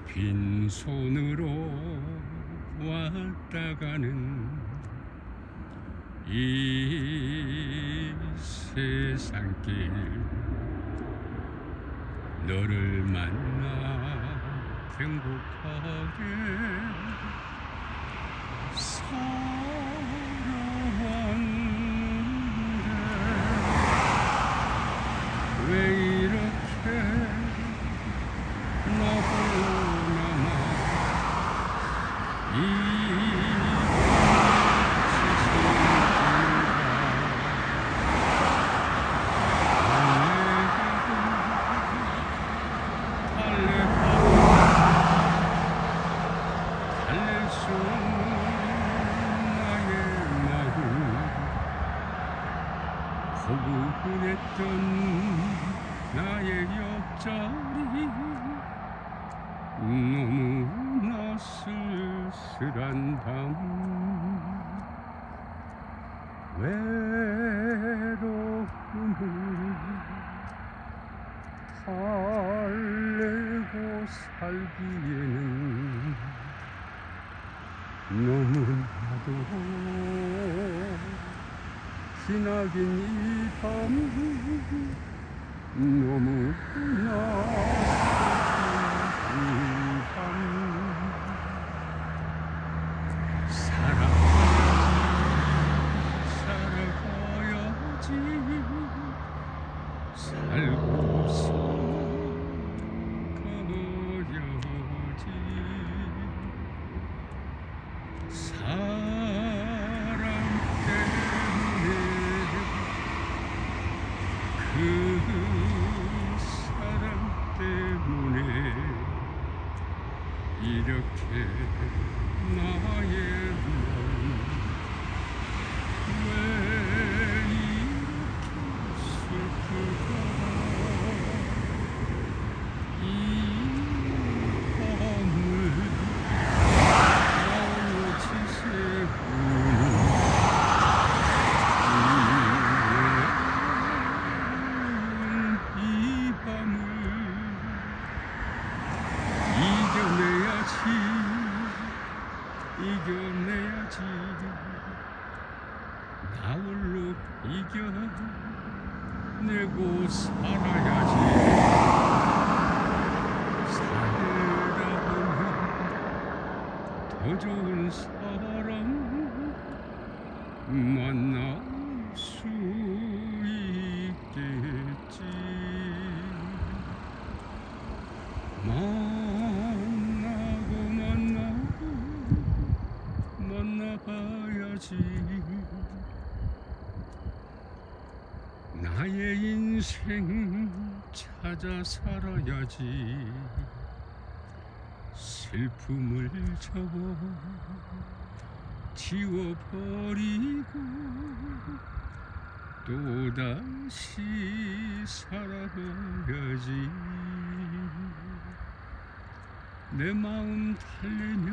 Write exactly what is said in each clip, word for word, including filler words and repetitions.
빈손으로 왔다 가는 이 세상길, 너를 만나 행복하게 살아왔는데 왜 이렇게 너무나마 이 포근했던 나의 옆자리, 너무나 쓸쓸한 밤, 외로움을 달래고 살기에는 너무나도 지나긴 이 밤, 너무나 슬픈 밤. 살아가야지, 살아가야지, 살고서 가야지. 그 사랑 때문에 이렇게 나의 맘 왜 이렇게 슬프다. 이 밤을 오지 새우는 이겨내야지, 이겨내야지, 나 홀로 이겨내고 살아야지. 살다 보면 더 좋은 사람 만날 수 있겠지. 만나고 만나고 만나봐야지. 나의 인생 찾아 살아야지. 슬픔을 접어 지워버리고 또다시 살아봐야지. 내 마음 달래며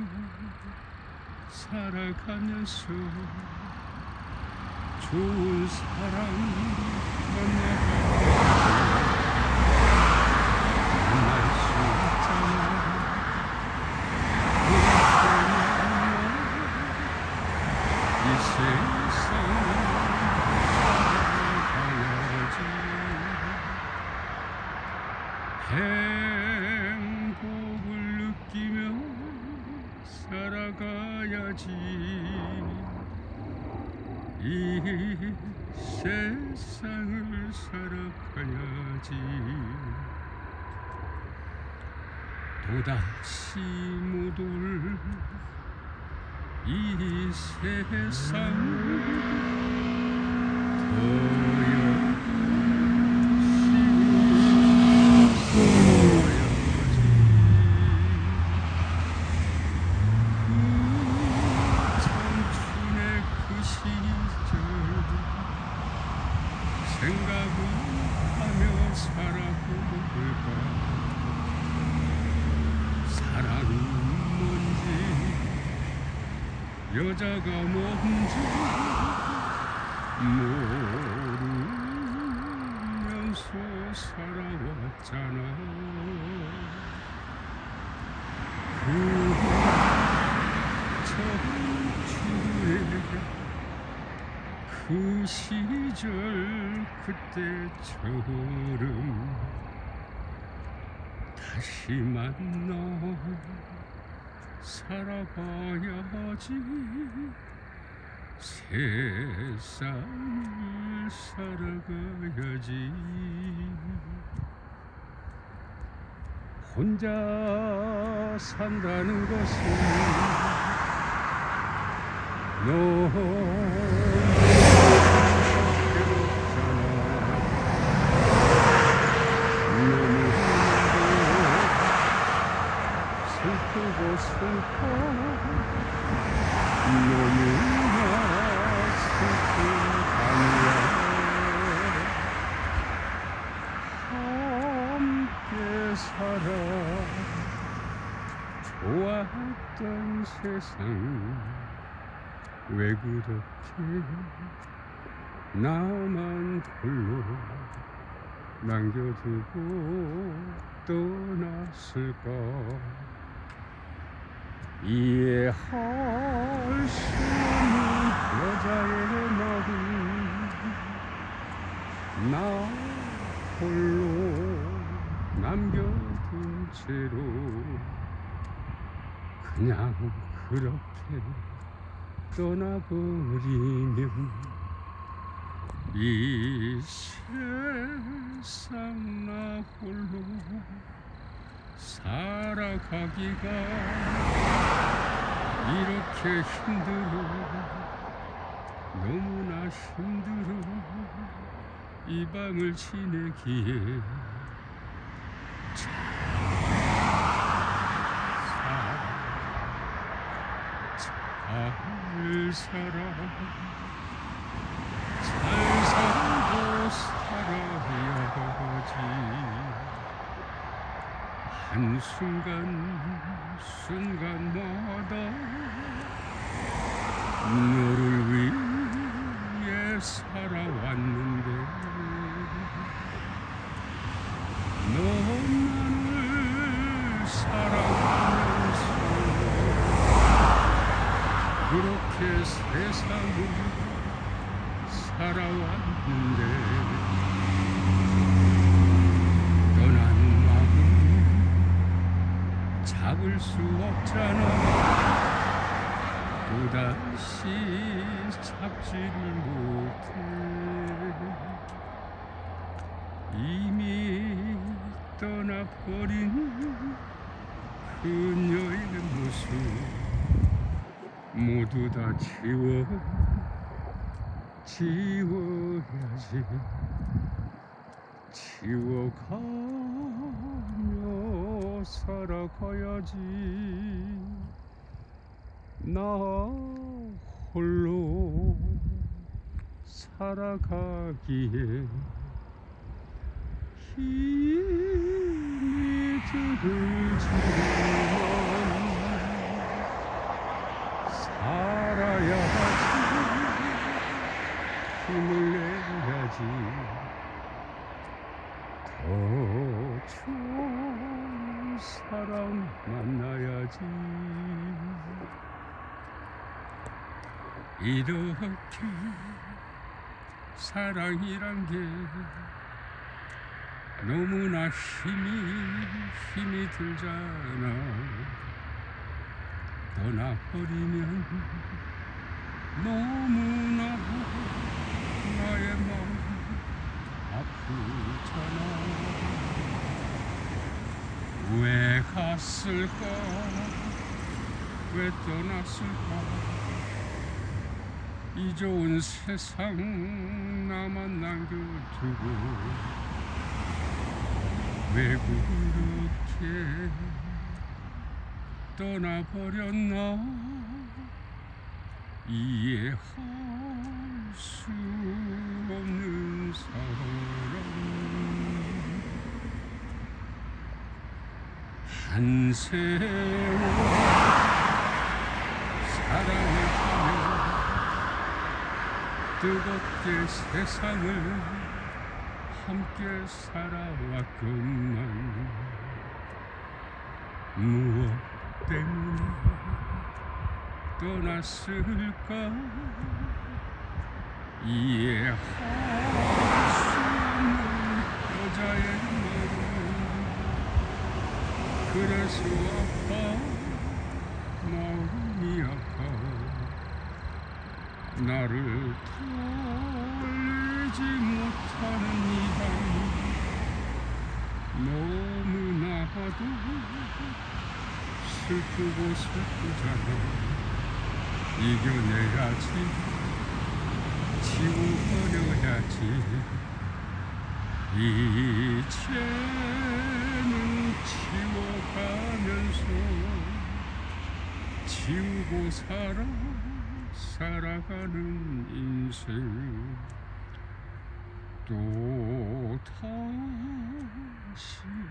살아가면서 좋은 사랑 만나봐야지. 만날 수 있잖아. 이 세상 살아가야지. 행복을 느끼며 살아가야지. 이 세상을 살아가야지. 또다시 못 올 이 세상 생각을 하며 살아볼까. 사랑은 뭔지, 여자가 뭔지 모르면서 살아왔잖아. 그 시절 그때처럼 다시 만나 살아봐야지. 세상을 살아가야지. 혼자 산다는 것은 너 슬프고 슬퍼 너무나 슬픈 밤이야. 함께 살아 좋았던 세상 왜 그렇게 나만 홀로 남겨두고 떠났을까. 이해할 수 없는 여자의 마음 나 홀로 남겨둔 채로 그냥 그렇게 떠나버리면 이 세상 나 홀로 살아가기가 이렇게 힘들어. 너무나 힘들어. 이 밤을 지내기에 잘 살아 잘 살고 살아야지. 한순간 순간마다 너를 위해 살아왔는데 너만을 사랑하면서 그렇게 세상을 살아왔는데 떠난 마음 잡을 수 없잖아. 또다시 잡지를 못해. 이미 떠나버린 그녀의 모습 모두 다 지워 지워야지. 지워가며 살아가야지. 나 홀로 살아가기에 힘이 들지만 살아야지. 힘을 내야지. 더 좋은 사람 만나야지. 이렇게 사랑이란 게 너무나 힘이 힘이 들잖아. 떠나버리면 너무나 나의 마음 아프잖아. 왜 갔을까? 왜 떠났을까? 이 좋은 세상 나만 남겨두고 왜 그렇게 떠나버렸나. 이해할 수 없는 사람. 한 세월 사랑했다며 뜨겁게 세상을 함께 살아왔건만 무엇 때문에 떠났을까 이해할 수 없는 여자의 마음 그래서 아파 마음이 아파 나를 달래지 못하는 이밤 너무나도 슬프고 슬프잖아 이겨내야지 지워버려야지 이제는 지워가면서 지우고 살아 살아가는 인생 또 다시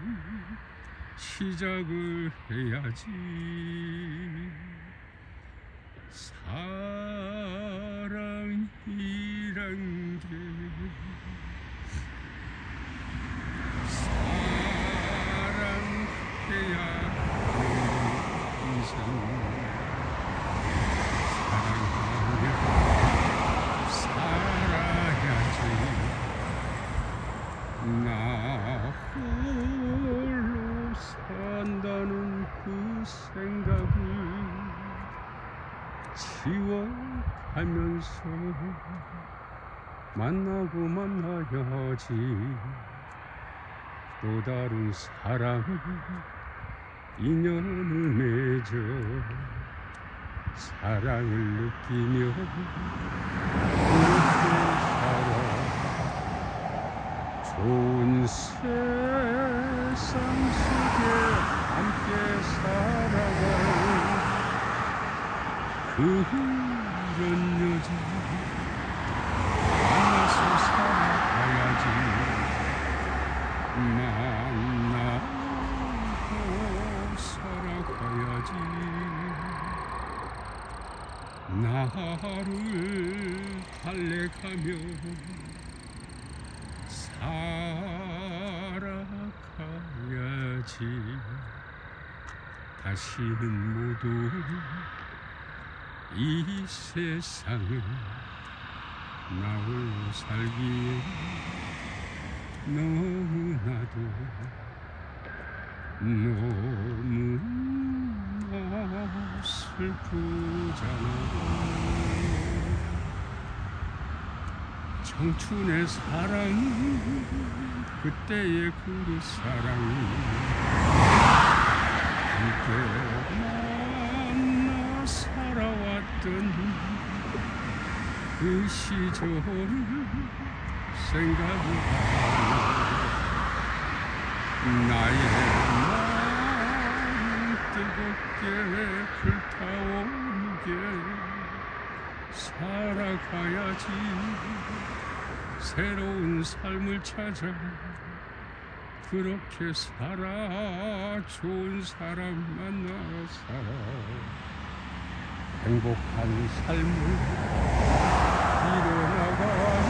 시작을 해야지 사랑이란 게 사랑해야 하는 인생 사랑하며 살아야지 나 홀로 산다는 그 생각을 지워가면서 만나고 만나야지 또 다른 사랑 인연을 맺어 사랑을 느끼며 그렇게 살아 좋은 세상 속에 함께 살아갈 그런 여자 만나서 살아가야지 만나고 살아가야지 나를 달래가며 살아가야지 다시는 모두 이 세상을 나 홀로 살기에 너무나도 너무나 슬프잖아 청춘의 사랑 그때의 그 사랑 함께 만나 살아왔던 그 시절을 생각하며 나의 마음 뜨겁게 불타오르게 살아가야지 새로운 삶을 찾아 그렇게 살아 좋은 사람 만나 살아 행복한 삶을 이뤄나가야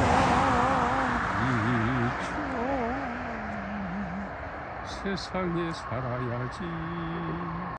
이 세상에 살아야지.